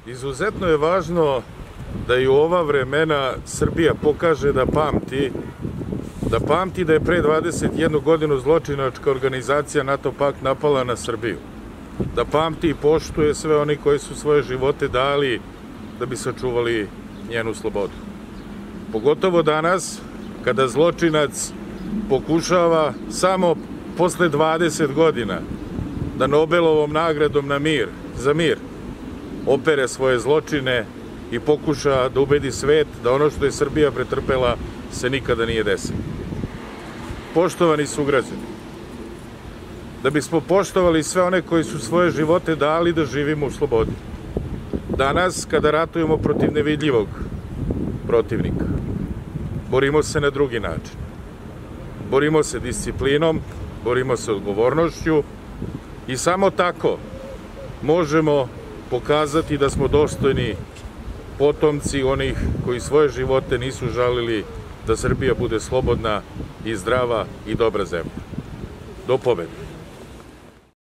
Izuzetno je važno da i u ova vremena Srbija pokaže da pamti da je pre 21 godinu zločinačka organizacija NATO pakt napala na Srbiju. Da pamti i poštuje sve oni koji su svoje živote dali da bi sačuvali njenu slobodu. Pogotovo danas, kada zločinac pokušava samo posle 20 godina da Nobelovom nagradom za mir opere svoje zločine i pokuša da ubedi svet da ono što je Srbija pretrpela se nikada nije desilo. Poštovani sugrađani, da bismo poštovali sve one koji su svoje živote dali da živimo u slobodi. Danas, kada ratujemo protiv nevidljivog protivnika, borimo se na drugi način. Borimo se disciplinom, borimo se odgovornošću i samo tako možemo pokazati da smo dostojni potomci onih koji svoje živote nisu žalili da Srbija bude slobodna i zdrava i dobra zemlja. Do pobede!